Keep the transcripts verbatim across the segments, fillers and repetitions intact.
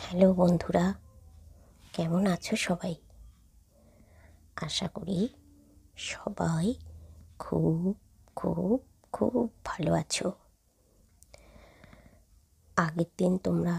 Hello বন্ধুরা, কেমন আছো সবাই? আশা করি সবাই খুব খুব খুব ভালো আছো। আগের দিন তোমরা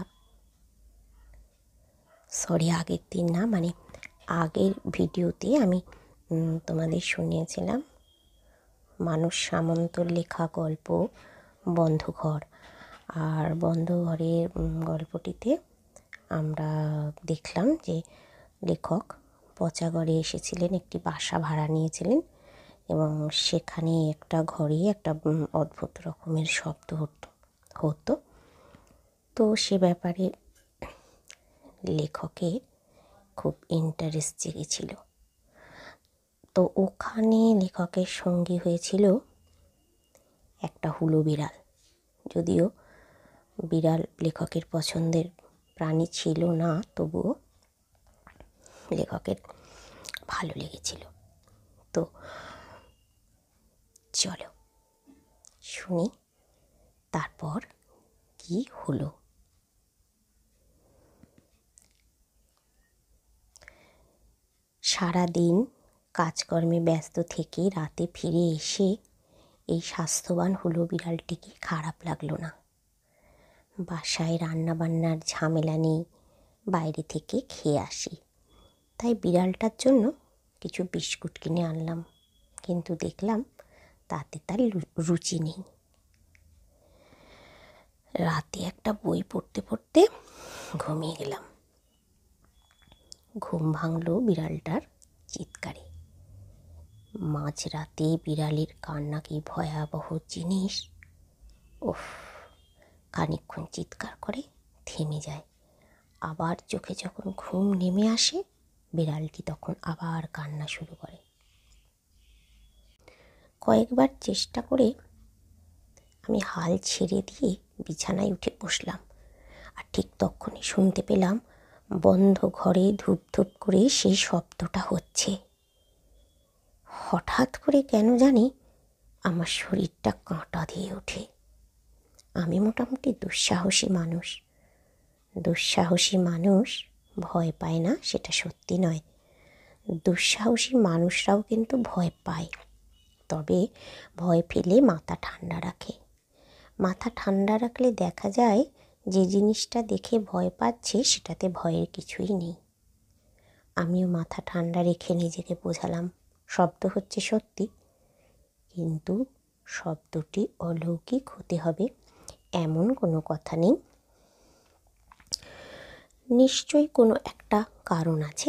সরি আগের দিন না মানে আগের ভিডিওতে আমি উম, তোমাদের শুনিয়েছিলাম মানস সামন্তর লেখা গল্প বন্ধঘর। আর বন্ধঘরের গল্পটিতে আমরা দেখলাম যে লেখক পচাগড়ে এসেছিলেন, একটি বাসা ভাড়া নিয়েছিলেন এবং সেখানে একটা ঘরে একটা অদ্ভুত রকমের শব্দ হতো হতো তো সে ব্যাপারে লেখকের খুব ইন্টারেস্ট জেগেছিল। তো ওখানে লেখকের সঙ্গী হয়েছিল একটা হুলো বিড়াল। যদিও বিড়াল লেখকের পছন্দের প্রাণী ছিল না, তবুও লেখকের ভালো লেগেছিল। তো চলো শুনি তারপর কি হলো। সারাদিন কাজকর্মে ব্যস্ত থেকে রাতে ফিরে এসে এই স্বাস্থ্যবান হুলো বিড়ালটিকে খারাপ লাগলো না। বাসায় রান্নাবান্নার ঝামেলা নেই, বাইরে থেকে খেয়ে আসি। তাই বিড়ালটার জন্য কিছু বিস্কুট কিনে আনলাম, কিন্তু দেখলাম তাতে তার রুচি নেই। রাতে একটা বই পড়তে পড়তে ঘুমিয়ে গেলাম। ঘুম ভাঙল বিড়ালটার চিৎকারে। মাঝরাতে বিড়ালের কান্না কি ভয়াবহ জিনিস! উফ! খানিকক্ষণ চিৎকার করে থেমে যায়, আবার চোখে যখন ঘুম নেমে আসে বিড়ালটি তখন আবার কান্না শুরু করে। কয়েকবার চেষ্টা করে আমি হাল ছেড়ে দিয়ে বিছানায় উঠে বসলাম, আর ঠিক তখনই শুনতে পেলাম বন্ধ ঘরে ধূপ ধূপ করে সেই শব্দটা হচ্ছে। হঠাৎ করে কেন জানি আমার শরীরটা কাঁটা দিয়ে ওঠে। আমি মোটামুটি দুঃসাহসী মানুষ। দুঃসাহসী মানুষ ভয় পায় না সেটা সত্যি নয়, দুঃসাহসী মানুষরাও কিন্তু ভয় পায়, তবে ভয় পেলে মাথা ঠান্ডা রাখে। মাথা ঠান্ডা রাখলে দেখা যায় যে জিনিসটা দেখে ভয় পাচ্ছে সেটাতে ভয়ের কিছুই নেই। আমিও মাথা ঠান্ডা রেখে নিজেকে বোঝালাম শব্দ হচ্ছে সত্যি, কিন্তু শব্দটি অলৌকিক হতে হবে এমন কোনো কথা নেই। নিশ্চয়ই কোনো একটা কারণ আছে।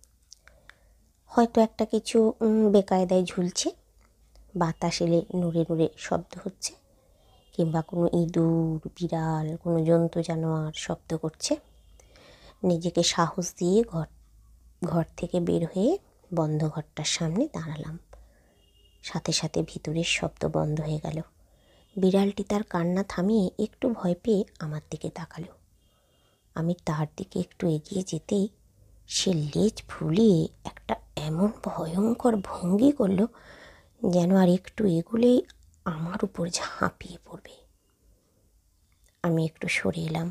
হয়তো একটা কিছু বেকায়দায় ঝুলছে, বাতাস এলে নড়ে নড়ে শব্দ হচ্ছে, কিংবা কোনো ইঁদুর বিড়াল কোনো জন্তু জানোয়ার শব্দ করছে। নিজেকে সাহস দিয়ে ঘর ঘর থেকে বের হয়ে বন্ধ ঘরটার সামনে দাঁড়ালাম। সাথে সাথে ভিতরের শব্দ বন্ধ হয়ে গেল। বিড়ালটি তার কান্না থামিয়ে একটু ভয় পেয়ে আমার দিকে তাকালো। আমি তার দিকে একটু এগিয়ে যেতেই সে লেজ ফুলিয়ে একটা এমন ভয়ঙ্কর ভঙ্গি করলো যেন আর একটু এগুলেই আমার উপর ঝাঁপিয়ে পড়বে। আমি একটু সরে এলাম।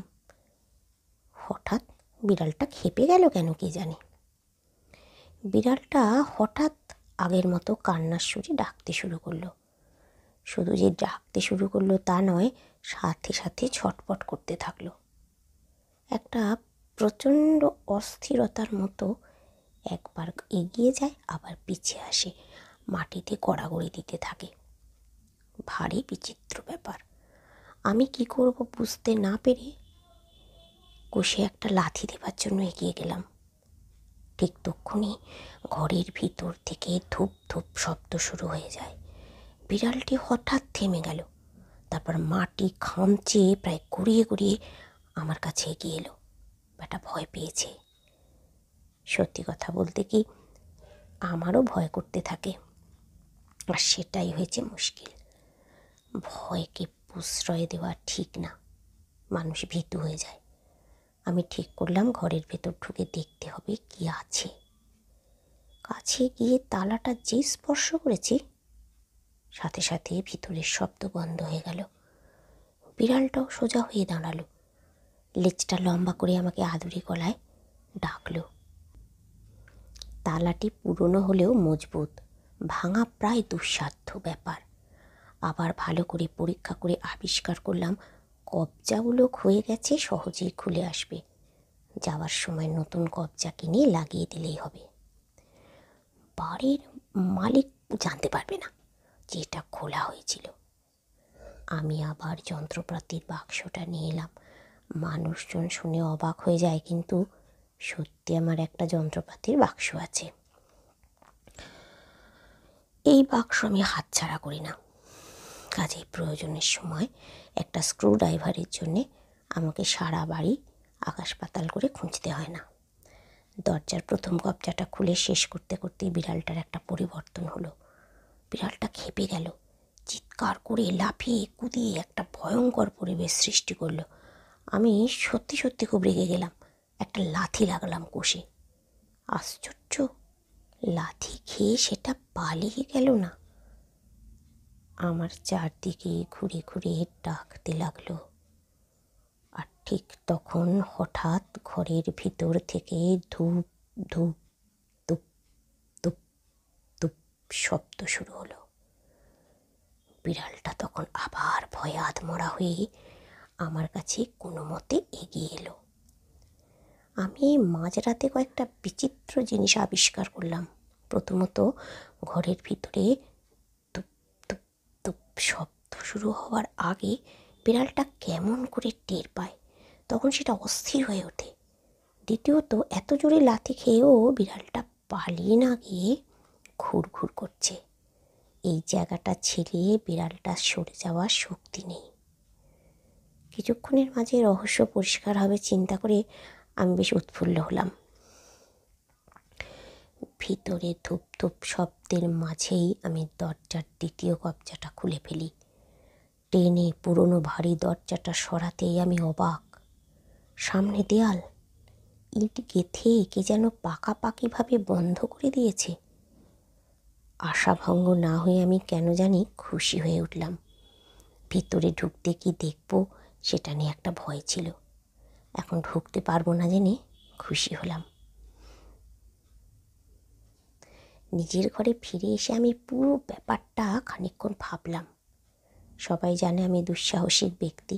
হঠাৎ বিড়ালটা খেপে গেল কেন কে জানে। বিড়ালটা হঠাৎ আগের মতো কান্নার সুরে ডাকতে শুরু করলো। শুধু যে ডাকতে শুরু করলো তা নয়, সাথে সাথে ছটপট করতে থাকলো। একটা প্রচণ্ড অস্থিরতার মতো একবার এগিয়ে যায় আবার পিছিয়ে আসে, মাটিতে গড়াগড়ি দিতে থাকে। ভারী বিচিত্র ব্যাপার। আমি কি করব বুঝতে না পেরে কষে একটা লাথি দেবার জন্য এগিয়ে গেলাম। ঠিক তক্ষুনি ঘরের ভিতর থেকে ধূপ ধূপ শব্দ শুরু হয়ে যায়। বিড়ালটি হঠাৎ থেমে গেল, তারপর মাটি খামচে প্রায় গড়িয়ে গড়িয়ে আমার কাছে এগিয়ে এলো। ব্যাটা ভয় পেয়েছে। সত্যি কথা বলতে কি, আমারও ভয় করতে থাকে, আর সেটাই হয়েছে মুশকিল। ভয়কে প্রশ্রয় দেওয়া ঠিক না, মানুষ ভীতু হয়ে যায়। আমি ঠিক করলাম ঘরের ভেতর ঢুকে দেখতে হবে কি আছে। কাছে গিয়ে তালাটা যে স্পর্শ করেছি, সাথে সাথে ভিতরের শব্দ বন্ধ হয়ে গেল। বিড়ালটাও সোজা হয়ে দাঁড়ালো। লেজটা লম্বা করে আমাকে আদুরে গলায় ডাকলো। তালাটি পুরনো হলেও মজবুত, ভাঙা প্রায় দুঃসাধ্য ব্যাপার। আবার ভালো করে পরীক্ষা করে আবিষ্কার করলাম কবজাগুলো ক্ষয়ে গেছে, সহজেই খুলে আসবে। যাওয়ার সময় নতুন কবজা কিনে লাগিয়ে দিলেই হবে। বাড়ির মালিক জানতে পারবে না যে এটা খোলা হয়েছিল। আমি আবার যন্ত্রপাতির বাক্সটা নিয়ে এলাম। মানুষজন শুনে অবাক হয়ে যায়, কিন্তু সত্যি আমার একটা যন্ত্রপাতির বাক্স আছে। এই বাক্স আমি হাতছাড়া করি না। কাজেই প্রয়োজনের সময় একটা স্ক্রু ড্রাইভারের জন্যে আমাকে সারা বাড়ি আকাশ পাতাল করে খুঁজতে হয় না। দরজার প্রথম কবজাটা খুলে শেষ করতে করতেই বিড়ালটার একটা পরিবর্তন হলো। বিড়ালটা খেপে গেল, চিৎকার করে লাফিয়ে কুদিয়ে একটা ভয়ঙ্কর পরিবেশ সৃষ্টি করলো। আমি সত্যি সত্যি খুব রেগে গেলাম, একটা লাথি লাগলাম কষে। আশ্চর্য, লাথি খেয়ে সেটা পালিয়ে গেল না, আমার চারদিকে ঘুরে ঘুরে ডাকতে লাগলো। আর ঠিক তখন হঠাৎ ঘরের ভিতর থেকে ধূপ ধূপ ধূপ ধূপ ধূপ শব্দ শুরু হলো। বিড়ালটা তখন আবার ভয়ে আধমরা হয়ে আমার কাছে কোনো মতে এগিয়ে এলো। আমি মাঝরাতে কয়েকটা বিচিত্র জিনিস আবিষ্কার করলাম। প্রথমত, ঘরের ভিতরে ধূপ ধূপ ধূপ শব্দ শুরু হওয়ার আগে বিড়ালটা কেমন করে টের পায়, তখন সেটা অস্থির হয়ে ওঠে। দ্বিতীয়ত, এত জোরে লাথি খেয়েও বিড়ালটা পালিয়ে না গিয়ে ঘুর ঘুর করছে। এই জায়গাটা ছেড়ে বিড়ালটা সরে যাওয়ার শক্তি নেই। কিছুক্ষণের মাঝে রহস্য পরিষ্কার হবে চিন্তা করে আমি বেশ উৎফুল্ল হলাম। ভিতরে ধূপ ধূপ শব্দের মাঝেই আমি দরজার দ্বিতীয় কবজাটা খুলে ফেলি। টেনে পুরনো ভারী দরজাটা সরাতেই আমি অবাক। সামনে দেয়াল, ইট গেথে কে যেন পাকাপাকিভাবে বন্ধ করে দিয়েছে। আশাভঙ্গ না হয়ে আমি কেন জানি খুশি হয়ে উঠলাম। ভিতরে ঢুকতে কি দেখব সেটা নিয়ে একটা ভয় ছিল। এখন ঢুকতে পারবো না জেনে খুশি হলাম। নিজের ঘরে ফিরে এসে আমি পুরো ব্যাপারটা খানিকক্ষণ ভাবলাম। সবাই জানে আমি দুঃসাহসিক ব্যক্তি।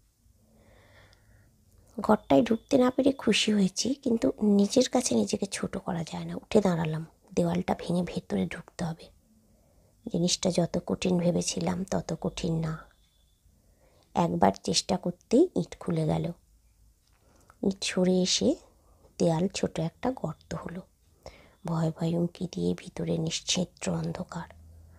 ঘরটায় ঢুকতে না পেরে খুশি হয়েছি, কিন্তু নিজের কাছে নিজেকে ছোট করা যায় না। উঠে দাঁড়ালাম, দেওয়ালটা ভেঙে ভেতরে ঢুকতে হবে। জিনিসটা যত কঠিন ভেবেছিলাম তত কঠিন না। একবার চেষ্টা করতেই ইট খুলে গেল। ইট সরে এসে দেয়াল ছোট একটা গর্ত হলো। ভয় ভয় উঁকি দিয়ে ভিতরে নিশ্চিদ্র অন্ধকার।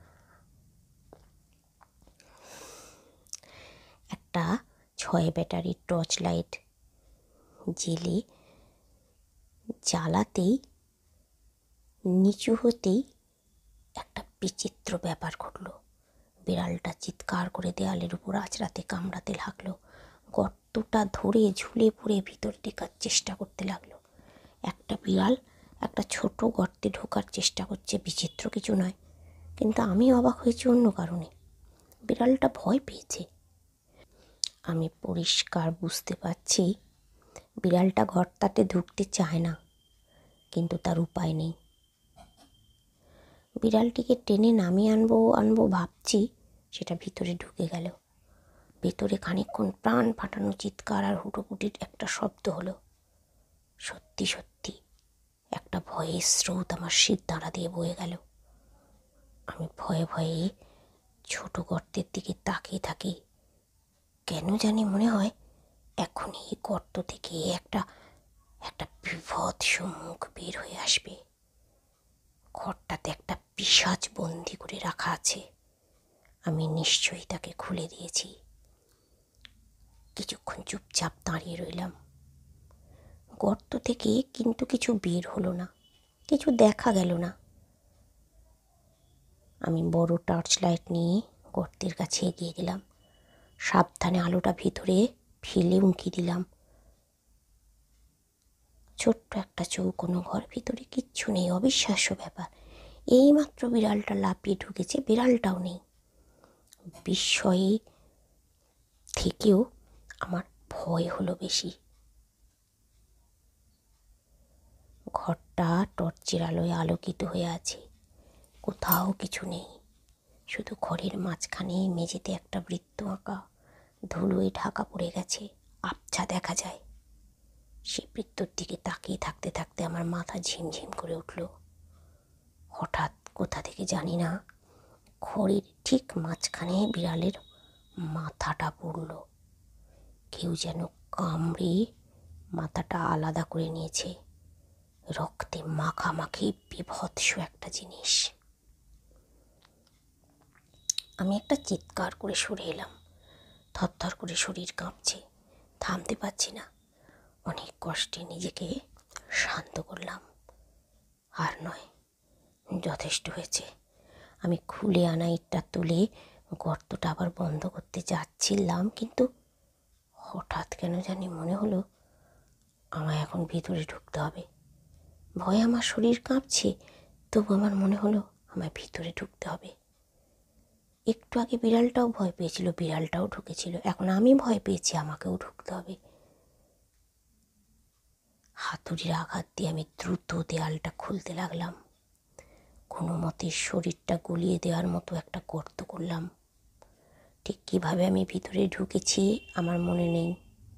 একটা ছয় ব্যাটারির টর্চ লাইট জেলে জ্বালাতেই নিচু হতেই একটা বিচিত্র ব্যাপার ঘটলো। বিড়ালটা চিৎকার করে দেয়ালের উপর আঁচড়াতে কামড়াতে লাগলো। গর্তটা ধরে ঝুলে পড়ে ভিতর ঢোকার চেষ্টা করতে লাগলো। একটা বিড়াল একটা ছোট গর্তে ঢোকার চেষ্টা করছে, বিচিত্র কিছু নয়, কিন্তু আমি অবাক হয়েছি অন্য কারণে। বিড়ালটা ভয় পেয়েছে। আমি পরিষ্কার বুঝতে পারছি বিড়ালটা গর্তাতে ঢুকতে চায় না, কিন্তু তার উপায় নেই। বিড়ালটিকে টেনে নামিয়ে আনবো আনবো ভাবছি, সেটা ভিতরে ঢুকে গেল। ভেতরে খানিকক্ষণ প্রাণ ফাটানো চিৎকার আর হুটোপুটির একটা শব্দ হলো। সত্যি সত্যি একটা ভয়ের স্রোত আমার শির দাঁড়া দিয়ে বয়ে গেল। আমি ভয়ে ভয়ে ছোট গর্তের দিকে তাকিয়ে থাকি। কেন জানি মনে হয় এখনই এই গর্ত থেকে একটা একটা বিভৎস মুখ বের হয়ে আসবে। ঘরটাতে একটা পিশাচ বন্দি করে রাখা আছে। আমি নিশ্চয়ই তাকে খুলে দিয়েছি। কিছুক্ষণ চুপচাপ দাঁড়িয়ে রইলাম। গর্ত থেকে কিন্তু কিছু বের হলো না, কিছু দেখা গেল না। আমি বড় টর্চ লাইট নিয়ে গর্তের কাছে এগিয়ে গেলাম। সাবধানে আলোটা ভিতরে ফেলে উঁকি দিলাম। ছোট্ট একটা চৌকোনো ঘর, ভিতরে কিচ্ছু নেই। অবিশ্বাস্য ব্যাপার, এইমাত্র বিড়ালটা লাফিয়ে ঢুকেছে, বিড়ালটাও নেই। বিস্ময়ে থেকেও আমার ভয় হলো বেশি। ঘরটা টর্চের আলোয় আলোকিত হয়ে আছে, কোথাও কিছু নেই, শুধু ঘরের মাঝখানে মেঝেতে একটা বৃত্ত আঁকা, ধুলোয় ঢাকা পড়ে গেছে, আবছা দেখা যায়। সে বৃত্তর দিকে তাকিয়ে থাকতে থাকতে আমার মাথা ঝিমঝিম করে উঠল। হঠাৎ কোথা থেকে জানি না ঘরের ঠিক মাঝখানে বিড়ালের মাথাটা পড়ল। কেউ যেন কামড়ে মাথাটা আলাদা করে নিয়েছে, রক্তে মাখামাখি বীভৎস একটা জিনিস। আমি একটা চিৎকার করে সরে এলাম। থরথর করে শরীর কাঁপছে, থামতে পারছি না। অনেক কষ্টে নিজেকে শান্ত করলাম। আর নয়, যথেষ্ট হয়েছে। আমি খুলে আনা ইটটা তুলে গর্তটা আবার বন্ধ করতে যাচ্ছিলাম, কিন্তু হঠাৎ কেন জানি মনে হলো আমায় এখন ভিতরে ঢুকতে হবে। ভয়ে আমার শরীর কাঁপছে, তবু আমার মনে হলো আমায় ভিতরে ঢুকতে হবে। একটু আগে বিড়ালটাও ভয় পেয়েছিল, বিড়ালটাও ঢুকেছিল, এখন আমি ভয় পেয়েছি, আমাকেও ঢুকতে হবে। হাতুড়ির আঘাত দিয়ে আমি দ্রুত দেয়ালটা খুলতে লাগলাম। কোনো মতে শরীরটা গলিয়ে দেওয়ার মতো একটা গর্ত করলাম। ঠিক কীভাবে আমি ভিতরে ঢুকেছি আমার মনে নেই।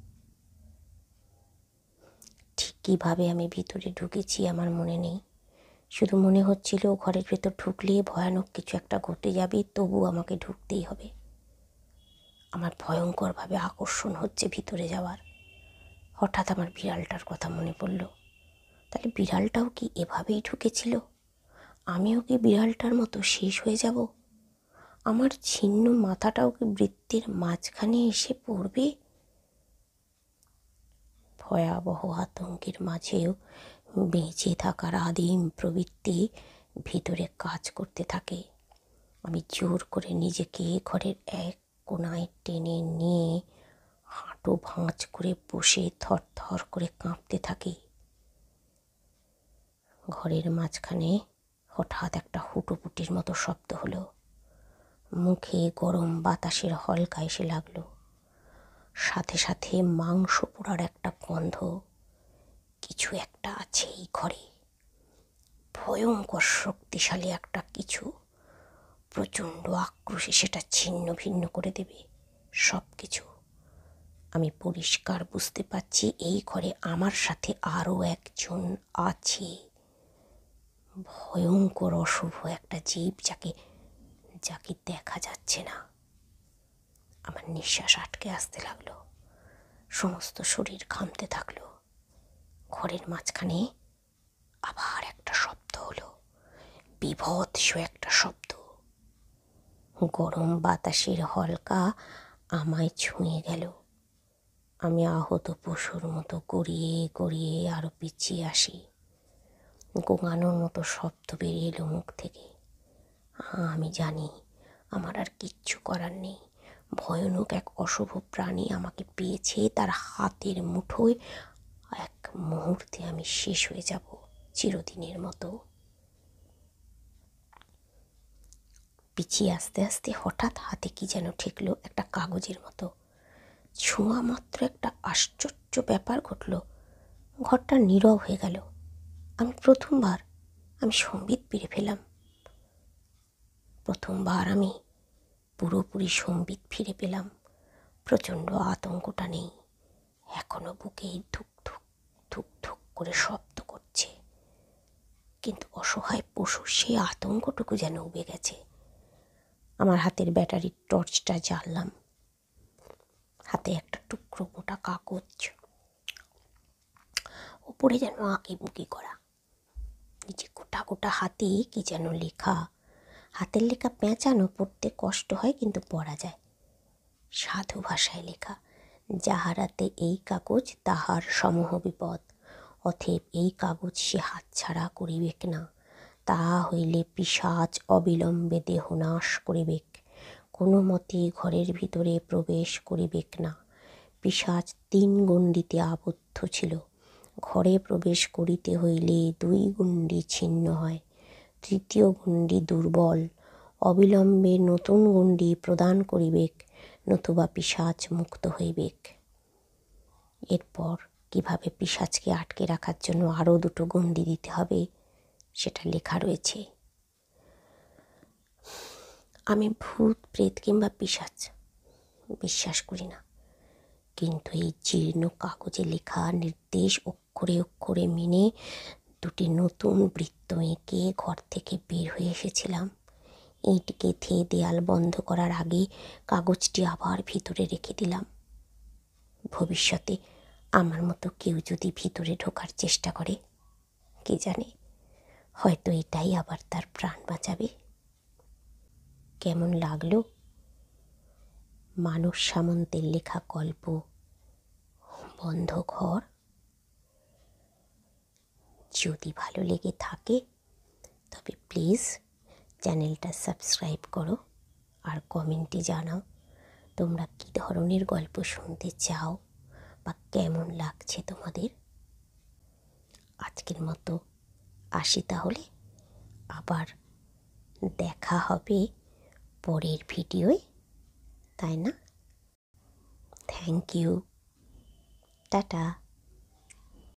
ঠিক কীভাবে আমি ভিতরে ঢুকেছি আমার মনে নেই শুধু মনে হচ্ছিল ঘরের ভেতর ঢুকলে ভয়ানক কিছু একটা ঘটে যাবে, তবু আমাকে ঢুকতেই হবে। আমার ভয়ঙ্করভাবে আকর্ষণ হচ্ছে ভিতরে যাওয়ার। হঠাৎ আমার বিড়ালটার কথা মনে পড়ল। তাহলে বিড়ালটাও কি এভাবেই ঢুকেছিল? আমিও কি বিড়ালটার মতো শেষ হয়ে যাব? আমার ছিন্ন মাথাটাও কি বৃত্তের মাঝখানে এসে পড়বে? ভয়াবহ আতঙ্কের মাঝেও বেঁচে থাকার আদিম প্রবৃত্তি ভিতরে কাজ করতে থাকে। আমি জোর করে নিজেকে ঘরের এক কোণায় টেনে নিয়ে হাঁটু ভাঁজ করে বসে থর থর করে কাঁপতে থাকি। ঘরের মাঝখানে হঠাৎ একটা হুটোপুটির মতো শব্দ হলো। মুখে গরম বাতাসের হলকা এসে লাগলো, সাথে সাথে মাংস পোড়ার একটা গন্ধ। কিছু একটা আছে এই ঘরে, ভয়ঙ্কর শক্তিশালী একটা কিছু। প্রচণ্ড আক্রোশে সেটা ছিন্ন ভিন্ন করে দেবে সব কিছু। আমি পরিষ্কার বুঝতে পারছি এই ঘরে আমার সাথে আরও একজন আছে, ভয়ঙ্কর অশুভ একটা জীব, যাকে যাকে দেখা যাচ্ছে না। আমার নিঃশ্বাস আটকে আসতে লাগলো, সমস্ত শরীর ঘামতে থাকলো। ঘরের মাঝখানে আবার একটা শব্দ হলো, বীভৎস একটা শব্দ। গরম বাতাসের হলকা আমায় ছুঁয়ে গেল। আমি আহত পশুর মতো গড়িয়ে গড়িয়ে আরো পিছিয়ে আসি। গোঙানোর মতো শব্দ বেরিয়ে এলো মুখ থেকে। আমি জানি আমার আর কিচ্ছু করার নেই। ভয়ানক এক অশুভ প্রাণী আমাকে পেয়েছে, তার হাতের মুঠোয়। এক মুহূর্তে আমি শেষ হয়ে যাব চিরদিনের মতো। পিছিয়ে আস্তে আস্তে হঠাৎ হাতে কি যেন ঠেকলো, একটা কাগজের মতো। ছোঁয়া মাত্র একটা আশ্চর্য ব্যাপার ঘটল, ঘরটা নীরব হয়ে গেল। আমি প্রথমবার আমি সম্বিত ফিরে পেলাম। প্রথমবার আমি পুরোপুরি সম্বিত ফিরে পেলাম। প্রচণ্ড আতঙ্কটা নেই, এখনো বুকে ধুক ধুক ধুক ধুক করে শব্দ করছে, কিন্তু অসহায় পশুর সেই আতঙ্কটুকু যেন উবে গেছে। আমার হাতের ব্যাটারির টর্চটা জ্বাললাম। হাতে একটা টুকরো মোটা কাগজ, ওপরে যেন আঁকি বুকি করা, নিচে গোটা গোটা হাতে কি যেন লেখা। হাতের লেখা পেঁচানো, পড়তে কষ্ট হয় কিন্তু পড়া যায়। সাধু ভাষায় লেখা, যাহারাতে এই কাগজ তাহার সমূহ বিপদ, অতএব এই কাগজ সে হাতছাড়া করিবেক না, তাহা হইলে পিশাচ অবিলম্বে দেহ নাশ করিবেক। কোনো মতে ঘরের ভিতরে প্রবেশ করিবেক না। পিশাচ তিন গণ্ডিতে আবদ্ধ ছিল। ঘরে প্রবেশ করিতে হইলে দুই গণ্ডি ছিন্ন হয়, তৃতীয় গণ্ডি দুর্বল। অবিলম্বে নতুন গণ্ডি প্রদান করিবেক, নতুবা পিশাচ মুক্ত হইবেক। এরপর কিভাবে পিশাচকে আটকে রাখার জন্য আরও দুটো গণ্ডি দিতে হবে সেটা লেখা রয়েছে। আমি ভূত, প্রেত কিংবা পিশাচ বিশ্বাস করি না, কিন্তু এই জীর্ণ কাগজে লেখা নির্দেশ অক্ষরে অক্ষরে মেনে দুটি নতুন বৃত্ত এঁকে ঘর থেকে বের হয়ে এসেছিলাম। ইঁট গেঁথে দেয়াল বন্ধ করার আগে কাগজটি আবার ভিতরে রেখে দিলাম। ভবিষ্যতে আমার মতো কেউ যদি ভিতরে ঢোকার চেষ্টা করে, কে জানে, হয়তো এটাই আবার তার প্রাণ বাঁচাবে। কেমন লাগলো মানস সামন্তের লেখা গল্প বন্ধ ঘর? যদি ভালো লেগে থাকে তবে প্লিজ চ্যানেলটা সাবস্ক্রাইব করো আর কমেন্টে জানাও তোমরা কী ধরনের গল্প শুনতে চাও বা কেমন লাগছে তোমাদের। আজকের মতো আসি তাহলে, আবার দেখা হবে পরের ভিডিওয়, তাই না? Thank you, tata.